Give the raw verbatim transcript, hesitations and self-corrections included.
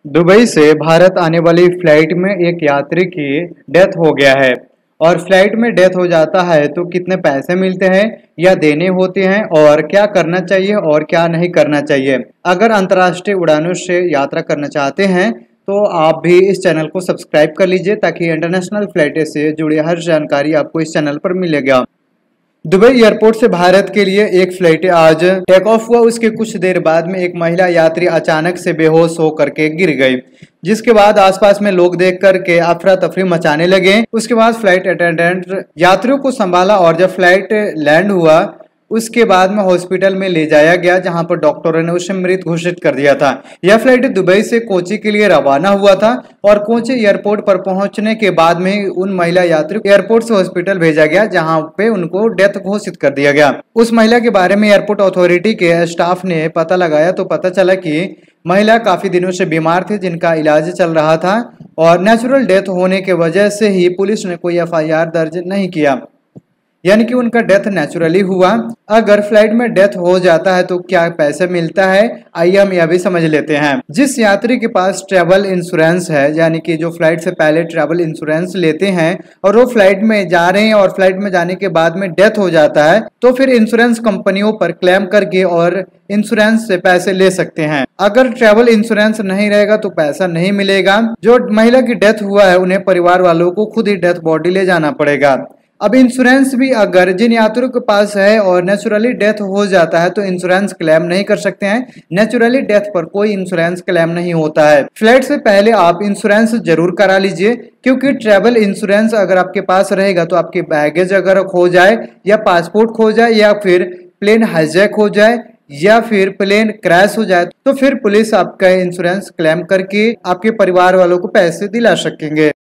Dubai से भारत आने वाली फ्लाइट में एक यात्री की डेथ हो गया है। और फ्लाइट में डेथ हो जाता है तो कितने पैसे मिलते हैं या देने होते हैं और क्या करना चाहिए और क्या नहीं करना चाहिए। अगर अंतर्राष्ट्रीय उड़ानों से यात्रा करना चाहते हैं तो आप भी इस चैनल को सब्सक्राइब कर लीजिए ताकि इंटरनेशनल फ्लाइट से जुड़ी हर जानकारी आपको इस चैनल पर मिलेगा। दुबई एयरपोर्ट से भारत के लिए एक फ्लाइट आज टेक ऑफ हुआ। उसके कुछ देर बाद में एक महिला यात्री अचानक से बेहोश होकर के गिर गई, जिसके बाद आसपास में लोग देख करके अफरा तफरी मचाने लगे। उसके बाद फ्लाइट अटेंडेंट यात्रियों को संभाला और जब फ्लाइट लैंड हुआ उसके बाद में हॉस्पिटल में ले जाया गया, जहां पर डॉक्टरों ने उसे मृत घोषित कर दिया था। यह फ्लाइट दुबई से कोची के लिए रवाना हुआ था और कोची एयरपोर्ट पर पहुंचने के बाद में उन महिला यात्री को एयरपोर्ट से हॉस्पिटल भेजा गया, जहां पे उनको डेथ घोषित कर दिया गया। उस महिला के बारे में एयरपोर्ट अथॉरिटी के स्टाफ ने पता लगाया तो पता चला कि महिला काफी दिनों से बीमार थी, जिनका इलाज चल रहा था और नेचुरल डेथ होने के वजह से ही पुलिस ने कोई एफ आई आर दर्ज नहीं किया, यानी कि उनका डेथ नेचुरली हुआ। अगर फ्लाइट में डेथ हो जाता है तो क्या पैसे मिलता है, आइए हम यह भी समझ लेते हैं। जिस यात्री के पास ट्रैवल इंश्योरेंस है, यानी कि जो फ्लाइट से पहले ट्रैवल इंश्योरेंस लेते हैं और वो फ्लाइट में जा रहे हैं और फ्लाइट में जाने के बाद में डेथ हो जाता है, तो फिर इंश्योरेंस कंपनियों पर क्लेम करके और इंश्योरेंस से पैसे ले सकते हैं। अगर ट्रैवल इंश्योरेंस नहीं रहेगा तो पैसा नहीं मिलेगा। जो महिला की डेथ हुआ है उन्हें परिवार वालों को खुद ही डेथ बॉडी ले जाना पड़ेगा। अब इंश्योरेंस भी अगर जिन यात्रियों के पास है और नेचुरली डेथ हो जाता है तो इंश्योरेंस क्लेम नहीं कर सकते हैं। नेचुरली डेथ पर कोई इंश्योरेंस क्लेम नहीं होता है। फ्लाइट से पहले आप इंश्योरेंस जरूर करा लीजिए, क्योंकि ट्रैवल इंश्योरेंस अगर आपके पास रहेगा तो आपके बैगेज अगर खो जाए या पासपोर्ट खो जाए या फिर प्लेन हाईजैक हो जाए या फिर प्लेन क्रैश हो जाए तो फिर पुलिस आपका इंश्योरेंस क्लेम करके आपके परिवार वालों को पैसे दिला सकेंगे।